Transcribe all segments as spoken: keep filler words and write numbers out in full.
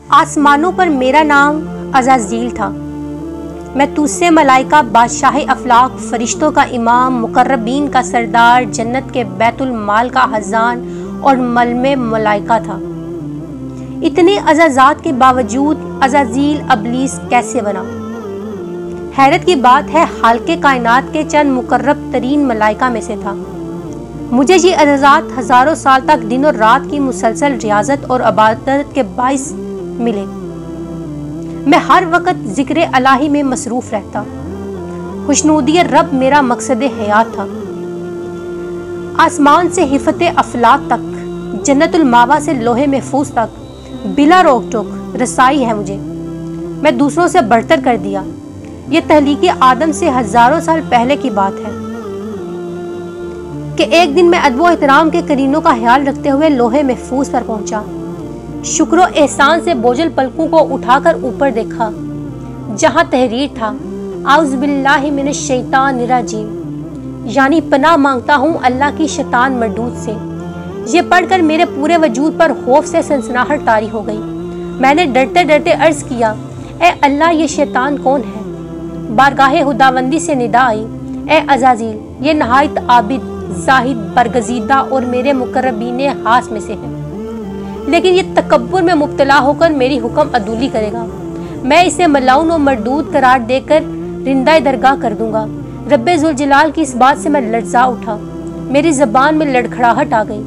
آسمانوں پر میرا نام عزازیل تھا، میں تجھ سے ملائکہ، بادشاہ افلاق، فرشتوں کا امام، مقربین کا سردار، جنت کے بیت المال کا خزان اور ملمے ملائکہ تھا۔ اتنے اعزازات کے باوجود عزازیل ابلیس کیسے بنا؟ حیرت کی بات ہے، خالق کائنات کے چند مقرب ترین ملائکہ میں سے تھا۔ مجھے یہ اعزازات ہزاروں سال تک دن اور رات کی مسلسل ریاضت اور عبادت کے باعث ملے۔ میں ہر وقت ذکر الہی میں مصروف رہتا۔ خوشنودی رب میرا مقصد حیات تھا۔ آسمان سے حفت افلاک تک، جنت الماوا سے لوح محفوظ تک بلا روک ٹوک رسائی ہے مجھے۔ میں دوسروں سے بڑھتر کر دیا۔ یہ تخلیق آدم سے ہزاروں سال پہلے کی بات ہے کہ ایک دن میں ادب و احترام کے قرینوں کا خیال رکھتے ہوئے لوح محفوظ پر پہنچا۔ شکر و احسان سے بوجھل پلکوں کو اٹھا کر اوپر دیکھا، جہاں تحریر تھا اعوذ باللہ من الشیطان الرجیم، یعنی پناہ مانگتا ہوں اللہ کی شیطان مردود سے۔ یہ پڑھ کر میرے پورے وجود پر خوف سے سنسناہٹ طاری ہو گئی۔ میں نے ڈرتے ڈرتے عرض کیا، اے اللہ یہ شیطان کون ہے؟ بارگاہ خداوندی سے ندا آئی، اے عزازیل یہ نہایت عابد، زاہد، برگزیدہ اور میرے مقربین خاص میں سے ہے، لیکن یہ تکبر میں مبتلا ہو کر میری حکم عدولی کرے گا۔ میں اسے ملعون و مردود قرار دے کر رندہ درگاہ کر دوں گا۔ رب ذوالجلال کی اس بات سے میں لرزا اٹھا، میری زبان میں لڑکھڑاہٹ آ گئی۔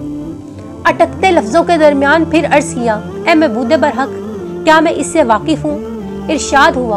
اٹکتے لفظوں کے درمیان پھر عرض کیا، اے معبود برحق کیا میں اس سے واقف ہوں؟ ارشاد ہوا،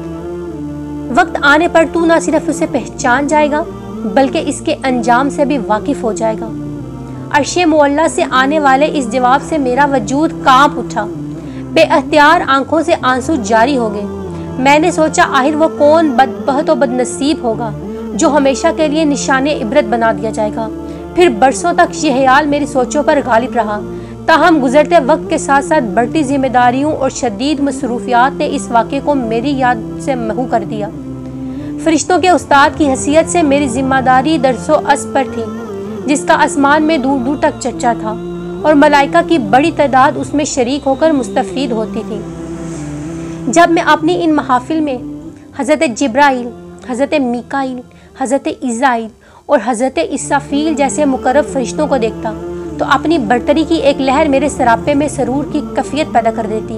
وقت آنے پر تو نہ صرف اسے پہچان جائے گا بلکہ اس کے انجام سے بھی واقف ہو جائے گا۔ عرش معلیٰ سے آنے والے اس جواب سے میرا وجود کانپ اٹھا، بے اختیار آنکھوں سے آنسو جاری ہو گئے۔ میں نے سوچا آخر وہ کون بدبخت و بدنصیب ہوگا جو ہمیشہ کے لیے نشان عبرت بنا دیا جائے گا۔ پھر برسوں تک یہ خیال میری سوچوں پر غالب رہا، تاہم گزرتے وقت کے ساتھ ساتھ بڑھتی ذمہ داریوں اور شدید مصروفیات نے اس واقعے کو میری یاد سے محو کر دیا۔ فرشتوں کے استاد کی حیثیت سے میری ذمہ داری درس و اصل پر تھی، جس کا آسمان میں دور دور تک چرچا تھا، اور ملائکہ کی بڑی تعداد اس میں شریک ہو کر مستفید ہوتی تھی۔ جب میں اپنی ان محافل میں حضرت جبرائیل، حضرت میکائیل، حضرت عزرائیل اور حضرت اسرافیل جیسے مقرب فرشتوں کو دیکھتا تو اپنی برتری کی ایک لہر میرے سراپے میں سرور کی کیفیت پیدا کر دیتی۔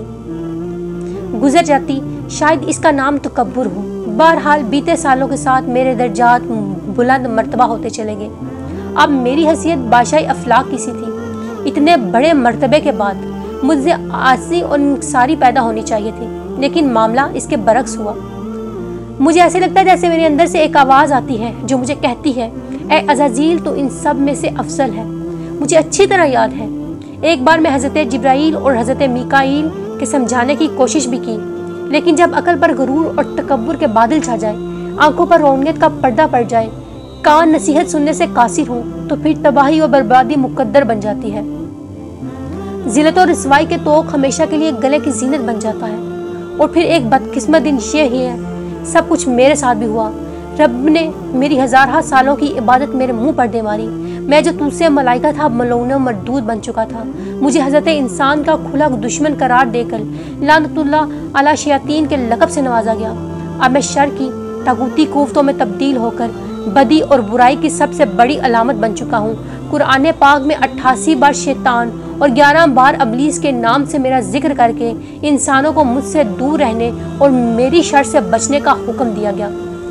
گزر جاتی، شاید اس کا نام تکبر ہو۔ بہرحال بیتے سالوں کے ساتھ میرے درجات بلند مرتبہ ہوتے چلے گئے۔ اب میری حیثیت بادشاہ افلاق کی سی تھی۔ اتنے بڑے مرتبے کے بعد مجھ سے عاجزی اور انکساری پیدا ہونی چاہیے تھی، لیکن معاملہ اس کے برعکس ہوا۔ مجھے ایسے لگتا ہے جیسے میرے اندر سے ایک آواز آتی ہے جو مجھے کہتی ہے، اے عزازیل تو ان سب میں سے افضل ہے۔ مجھے اچھی طرح یاد ہے ایک بار میں حضرت جبرائیل اور حضرت میکائیل کے سمجھانے کی کوشش بھی کی، لیکن جب عقل پر غرور اور تکبر کے بادل چھا جائے، آنکھوں پر روحانیت کا پردہ پڑ جائے، کان نصیحت سننے سے قاصر ہوں، تو پھر تباہی اور بربادی مقدر بن جاتی ہے۔ ذلت و رسوائی کے طوق ہمیشہ کے لیے گلے کی زینت بن جاتا ہے۔ اور پھر ایک بدقسمت دن یہ ہی ہے، سب کچھ میرے ساتھ بھی ہوا۔ رب نے میری ہزارہ سالوں کی عبادت میرے منہ پر دے ماری۔ میں جو تجھ سے ملائکہ تھا ملعون و مردود بن چکا تھا۔ مجھے حضرت انسان کا کھلا دشمن قرار دے کر لعنت اللہ علی شیاطین کے لقب سے نوازا گیا۔ اب میں شر کی طاغوتی کوفتوں میں تبدیل ہو کر بدی اور برائی کی سب سے بڑی علامت بن چکا ہوں۔ قرآن پاک میں اٹھاسی بار شیطان اور گیارہ بار ابلیس کے نام سے میرا ذکر کر کے انسانوں کو مجھ سے دور رہنے اور میری شر سے بچنے کا حکم دیا گیا۔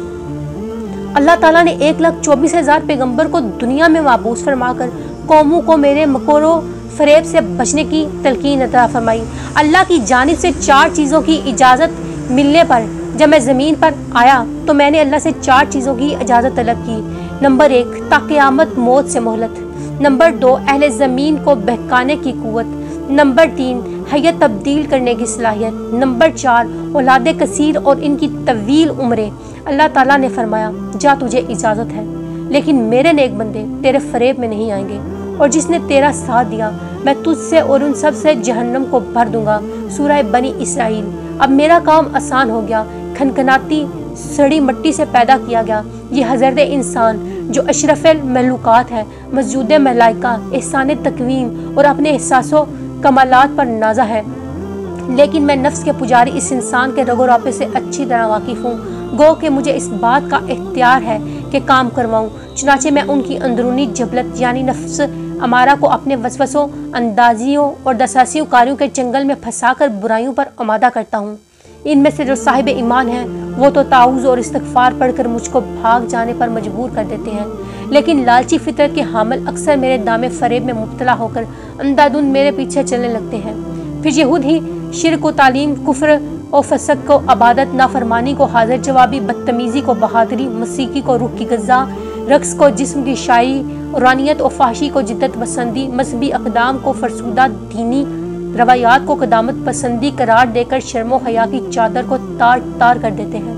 اللہ تعالیٰ نے ایک لاکھ چوبیس ہزار پیغمبر کو دنیا میں مبعوث فرما کر قوموں کو میرے مکر و فریب سے بچنے کی تلقین عطا فرمائی۔ اللہ کی جانب سے چار چیزوں کی اجازت ملنے پر جب میں زمین پر آیا تو میں نے اللہ سے چار چیزوں کی اجازت طلب کی۔ نمبر ایک، تا قیامت موت سے مہلت۔ نمبر دو، اہل زمین کو بہکانے کی قوت۔ نمبر تین، حیت تبدیل کرنے کی صلاحیت۔ نمبر چار، اولاد کثیر اور ان کی طویل عمریں۔ اللہ تعالیٰ نے فرمایا، جا تجھے اجازت ہے، لیکن میرے نیک بندے تیرے فریب میں نہیں آئیں گے، اور جس نے تیرا ساتھ دیا میں تجھ سے اور ان سب سے جہنم کو بھر دوں گا۔ سورہ بنی اسرائیل۔ اب میرا کام آسان ہو گیا۔ کھنکھناتی سڑی مٹی سے پیدا کیا گیا یہ حضرت انسان جو اشرف المخلوقات ہے، مسجود ملائکہ، احسان تقویم اور اپنے احساس و کمالات پر نازا ہے، لیکن میں نفس کے پجاری اس انسان کے رگو راپے سے اچھی طرح واقف ہوں، گو کہ مجھے اس بات کا اختیار ہے کہ کام کرواؤں۔ چنانچہ میں ان کی اندرونی جبلت یعنی نفس امارہ کو اپنے وسوسوں، اندازیوں اور دساسیوں کاریوں کے چنگل میں پھنسا کر برائیوں پر آمادہ کرتا ہوں۔ ان میں سے جو صاحب ایمان ہیں وہ تو تعوذ اور استغفار پڑھ کر مجھ کو بھاگ جانے پر مجبور کر دیتے ہیں، لیکن لالچی فطرت کے حامل اکثر میرے دامے فریب میں مبتلا ہو کر اندھادھند میرے پیچھے چلنے لگتے ہیں۔ پھر یہود ہی شرک و تعلیم، کفر و فسق کو عبادت، نافرمانی کو حاضر جوابی، بدتمیزی کو بہادری، موسیقی کو روح کی غذا، رقص کو جسم کی شاعری، رانیت و فحشی کو جدت پسندی، مذہبی اقدام کو فرسودہ دینی روایات کو قدامت پسندی قرار دے کر شرم و حیا کی چادر کو تار تار کر دیتے ہیں۔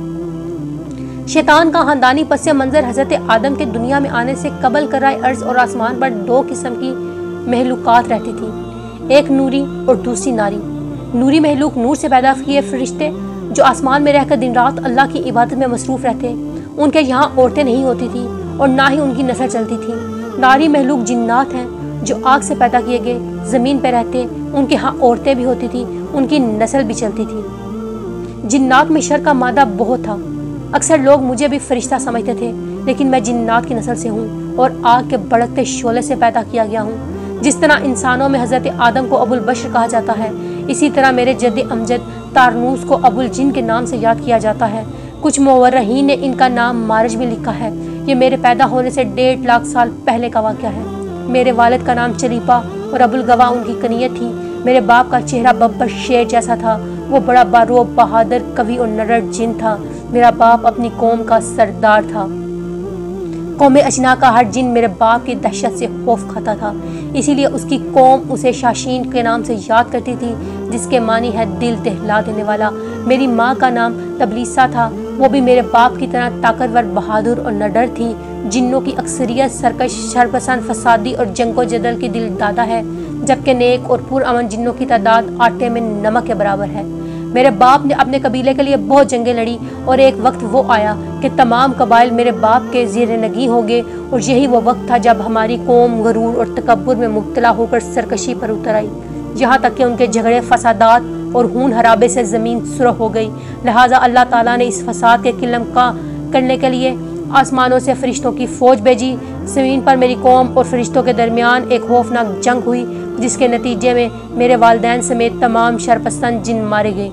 شیطان کا خاندانی پس منظر حضرت آدم کے دنیا میں آنے سے قبل کرائے ارض اور آسمان پر دو قسم کی محلوقات رہتی تھی، ایک نوری اور دوسری ناری۔ نوری محلوق نور سے پیدا کیے فرشتے جو آسمان میں رہ کر دن رات اللہ کی عبادت میں مصروف رہتے، ان کے یہاں عورتیں نہیں ہوتی تھیں اور نہ ہی ان کی نسل چلتی تھی۔ ناری محلوق جنات ہیں جو آگ سے پیدا کیے گئے، زمین پہ رہتے، ان کے ہاں عورتیں بھی ہوتی تھیں، ان کی نسل بھی چلتی تھی۔ جنات میں شر کا مادہ بہت تھا، اکثر لوگ مجھے بھی فرشتہ سمجھتے تھے، لیکن میں جنات کی نسل سے ہوں اور آگ کے بڑکتے شعلے سے پیدا کیا گیا ہوں۔ جس طرح انسانوں میں حضرت آدم کو ابو البشر کہا جاتا ہے، اسی طرح میرے جد امجد تارنوس کو ابو الجن کے نام سے یاد کیا جاتا ہے۔ کچھ مورخین نے ان کا نام مارج میں لکھا ہے۔ یہ میرے پیدا ہونے سے ڈیڑھ لاکھ سال پہلے کا واقعہ ہے۔ میرے والد کا نام چلیپا اور ابو الگوا ان کی کنیت تھی۔ میرے باپ کا چہرہ ببر شیر جیسا تھا، وہ بڑا باروب، بہادر، قوی اور نرڑ جن تھا۔ میرا باپ اپنی قوم کا سردار تھا۔ قوم اجنا کا ہر جن میرے باپ کی دہشت سے خوف کھاتا تھا، اسی لیے اس کی قوم اسے شاشین کے نام سے یاد کرتی تھی، جس کے معنی ہے دل دہلا دینے والا۔ میری ماں کا نام تبلیسا تھا، وہ بھی میرے باپ کی طرح طاقتور، بہادر اور نڈر تھی۔ جنوں کی اکثریت سرکش، شرپسند، فسادی اور جنگ و جدل کی دل دادا ہے، جبکہ نیک اور پرامن جنوں کی تعداد آٹے میں نمک کے برابر ہے۔ میرے باپ نے اپنے قبیلے کے لیے بہت جنگیں لڑی اور ایک وقت وہ آیا کہ تمام قبائل میرے باپ کے زیر نگی ہو گئے، اور یہی وہ وقت تھا جب ہماری قوم غرور اور تکبر میں مبتلا ہو کر سرکشی پر اتر آئی، یہاں تک کہ ان کے جھگڑے، فسادات اور خون حرابے سے زمین سرخ ہو گئی۔ لہٰذا اللہ تعالیٰ نے اس فساد کے قلم کا کرنے کے لیے آسمانوں سے فرشتوں کی فوج بھیجی۔ زمین پر میری قوم اور فرشتوں کے درمیان ایک خوفناک جنگ ہوئی، جس کے نتیجے میں میرے والدین سمیت تمام شرپسند جن مارے گئے۔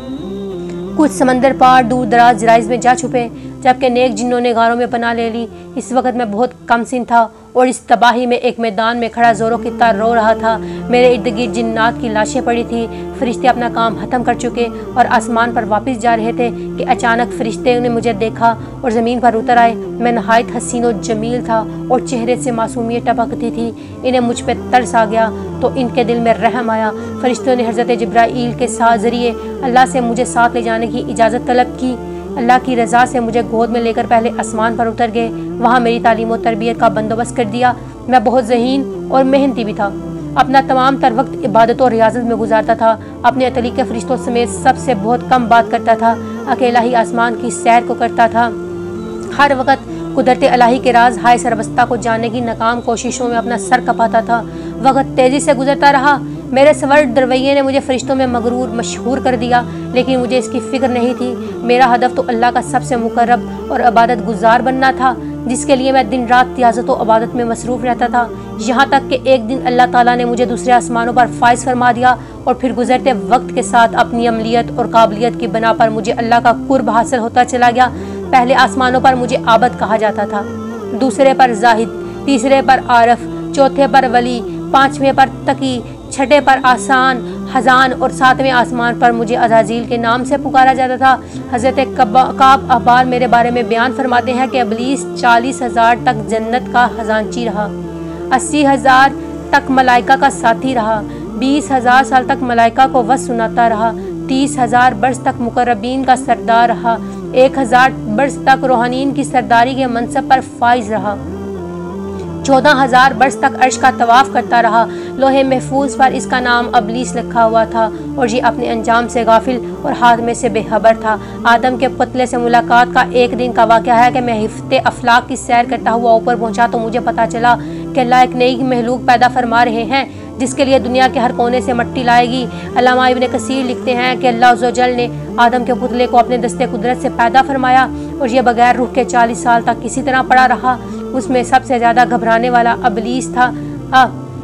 کچھ سمندر پار دور دراز جرائز میں جا چھپے، جبکہ نیک جنوں نے غاروں میں پناہ لے لی۔ اس وقت میں بہت کم سن تھا اور اس تباہی میں ایک میدان میں کھڑا زوروں کی طرح رو رہا تھا۔ میرے ارد گرد جنات کی لاشیں پڑی تھیں۔ فرشتے اپنا کام ختم کر چکے اور آسمان پر واپس جا رہے تھے کہ اچانک فرشتے نے مجھے دیکھا اور زمین پر اتر آئے۔ میں نہایت حسین و جمیل تھا اور چہرے سے معصومیت ٹپکتی تھی۔ انہیں مجھ پہ ترس آ گیا تو ان کے دل میں رحم آیا۔ فرشتوں نے حضرت جبرائیل کے ساتھ ذریعے اللہ سے مجھے ساتھ لے جانے کی اجازت طلب کی۔ اللہ کی رضا سے مجھے گود میں لے کر پہلے آسمان پر اتر گئے، وہاں میری تعلیم و تربیت کا بندوبست کر دیا۔ میں بہت ذہین اور محنتی بھی تھا، اپنا تمام تر وقت عبادت و ریاضت میں گزارتا تھا، اپنے اتلی کے فرشتوں سمیت سب سے بہت کم بات کرتا تھا، اکیلا ہی آسمان کی سیر کو کرتا تھا، ہر وقت قدرت الہی کے راز ہائے سربستہ کو جاننے کی ناکام کوششوں میں اپنا سر کپاتا تھا۔ وقت تیزی سے گزرتا رہا، میرے سور درویے نے مجھے فرشتوں میں مغرور مشہور کر دیا، لیکن مجھے اس کی فکر نہیں تھی۔ میرا ہدف تو اللہ کا سب سے مقرب اور عبادت گزار بننا تھا، جس کے لیے میں دن رات ریاضت و عبادت میں مصروف رہتا تھا، یہاں تک کہ ایک دن اللہ تعالیٰ نے مجھے دوسرے آسمانوں پر فائز فرما دیا، اور پھر گزرتے وقت کے ساتھ اپنی عملیت اور قابلیت کی بنا پر مجھے اللہ کا قرب حاصل ہوتا چلا گیا۔ پہلے آسمانوں پر مجھے عابد کہا جاتا تھا، دوسرے پر زاہد، تیسرے پر عارف، چوتھے پر ولی، پانچویں پر تقی، چھٹے پر آسان حزان، اور ساتویں آسمان پر مجھے عزازیل کے نام سے پکارا جاتا تھا۔ حضرت کعب احبار میرے بارے میں بیان فرماتے ہیں کہ ابلیس چالیس ہزار تک جنت کا خزانچی رہا، اسی ہزار تک ملائکہ کا ساتھی رہا، بیس ہزار سال تک ملائکہ کو وعظ سناتا رہا، تیس ہزار برس تک مقربین کا سردار رہا، ایک ہزار برس تک روحانین کی سرداری کے منصب پر فائز رہا، چودہ ہزار برس تک عرش کا طواف کرتا رہا۔ لوہے محفوظ پر اس کا نام ابلیس لکھا ہوا تھا، اور یہ اپنے انجام سے غافل اور حال میں سے بے خبر تھا۔ آدم کے پتلے سے ملاقات کا ایک دن کا واقعہ ہے کہ میں ہفتے افلاک کی سیر کرتا ہوا اوپر پہنچا تو مجھے پتا چلا کہ اللہ ایک نئی محلوق پیدا فرما رہے ہیں جس کے لیے دنیا کے ہر کونے سے مٹی لائے گی۔ علامہ ابن کثیر لکھتے ہیں کہ اللہ عز و جل نے آدم کے پتلے کو اپنے دستے قدرت سے پیدا فرمایا اور یہ بغیر روح کے چالیس سال تک کسی طرح پڑا رہا۔ اس میں سب سے زیادہ گھبرانے والا ابلیس تھا۔ آ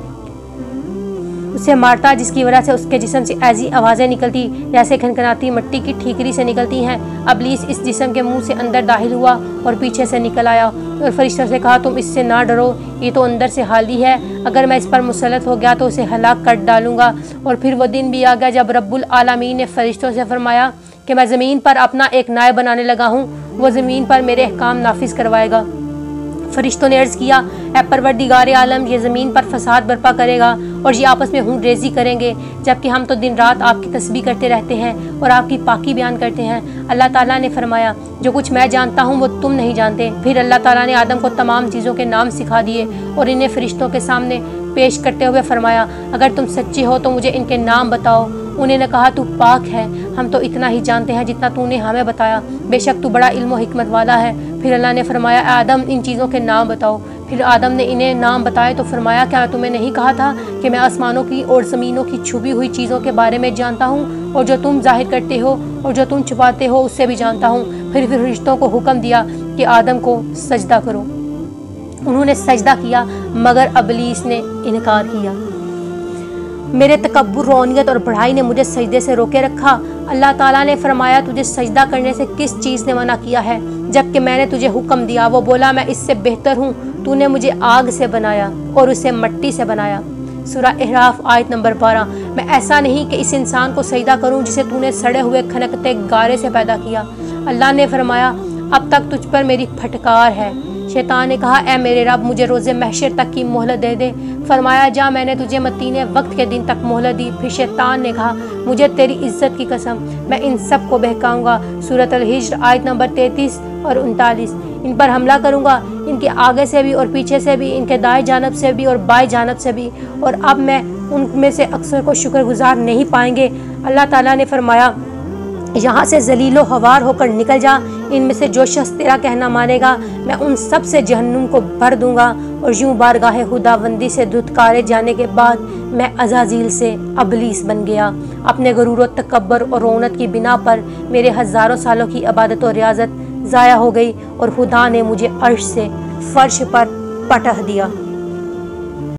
اسے مارتا جس کی وجہ سے اس کے جسم سے ایسی آوازیں نکلتی جیسے کھنکھناتی مٹی کی ٹھیکری سے نکلتی ہیں۔ ابلیس اس جسم کے منہ سے اندر داخل ہوا اور پیچھے سے نکل آیا اور فرشتوں سے کہا تم اس سے نہ ڈرو، یہ تو اندر سے حالی ہے، اگر میں اس پر مسلط ہو گیا تو اسے ہلاک کر ڈالوں گا۔ اور پھر وہ دن بھی آ گیا جب رب العالمین نے فرشتوں سے فرمایا کہ میں زمین پر اپنا ایک نائب بنانے لگا ہوں، وہ زمین پر میرے احکام نافذ کروائے گا۔ فرشتوں نے عرض کیا اے پروردگار عالم، یہ زمین پر فساد برپا کرے گا اور یہ آپس میں ہون ریزی کریں گے، جبکہ ہم تو دن رات آپ کی تسبیح کرتے رہتے ہیں اور آپ کی پاکی بیان کرتے ہیں۔ اللہ تعالیٰ نے فرمایا جو کچھ میں جانتا ہوں وہ تم نہیں جانتے۔ پھر اللہ تعالیٰ نے آدم کو تمام چیزوں کے نام سکھا دیے اور انہیں فرشتوں کے سامنے پیش کرتے ہوئے فرمایا اگر تم سچے ہو تو مجھے ان کے نام بتاؤ۔ انہوں نے کہا تو پاک ہے، ہم تو اتنا ہی جانتے ہیں جتنا تو نے ہمیں بتایا، بے شک تو بڑا علم و حکمت والا ہے۔ پھر اللہ نے فرمایا اے آدم ان چیزوں کے نام بتاؤ۔ پھر آدم نے انہیں نام بتائے تو فرمایا کیا میں تمہیں نہیں کہا تھا کہ میں آسمانوں کی اور زمینوں کی چھپی ہوئی چیزوں کے بارے میں جانتا ہوں، اور جو تم ظاہر کرتے ہو اور جو تم چھپاتے ہو اس سے بھی جانتا ہوں۔ پھر فرشتوں کو حکم دیا کہ آدم کو سجدہ کرو۔ انہوں نے سجدہ کیا مگر ابلیس نے انکار کیا۔ میرے تکبر، رونیت اور بڑائی نے مجھے سجدے سے روکے رکھا۔ اللہ تعالیٰ نے فرمایا تجھے سجدہ کرنے سے کس چیز نے منع کیا ہے جبکہ میں نے تجھے حکم دیا؟ وہ بولا میں اس سے بہتر ہوں، تو نے مجھے آگ سے بنایا اور اسے مٹی سے بنایا۔ سورہ احراف آیت نمبر بارہ۔ میں ایسا نہیں کہ اس انسان کو سجدہ کروں جسے تو نے سڑے ہوئے کھنکتے گارے سے پیدا کیا۔ اللہ نے فرمایا اب تک تجھ پر میری پھٹکار ہے۔ شیطان نے کہا اے میرے رب مجھے روز محشر تک کی مہلت دے دے۔ فرمایا جا میں نے تجھے متینے وقت کے دن تک مہلت دی۔ پھر شیطان نے کہا مجھے تیری عزت کی قسم میں ان سب کو بہکاؤں گا۔ سورۃ الحجر آیت نمبر تینتیس اور انتالیس۔ ان پر حملہ کروں گا، ان کے آگے سے بھی اور پیچھے سے بھی، ان کے دائیں جانب سے بھی اور بائیں جانب سے بھی، اور اب میں ان میں سے اکثر کو شکر گزار نہیں پائیں گے۔ اللہ تعالیٰ نے فرمایا یہاں سے ذلیل و خوار ہو کر نکل جا، ان میں سے جو شخص تیرا کہنا مانے گا میں ان سب سے جہنم کو بھر دوں گا۔ اور یوں بارگاہ خداوندی سے دھتکارے جانے کے بعد میں عزازیل سے ابلیس بن گیا۔ اپنے غرور و تکبر اور رونت کی بنا پر میرے ہزاروں سالوں کی عبادت و ریاضت ضائع ہو گئی اور خدا نے مجھے عرش سے فرش پر پٹخ دیا۔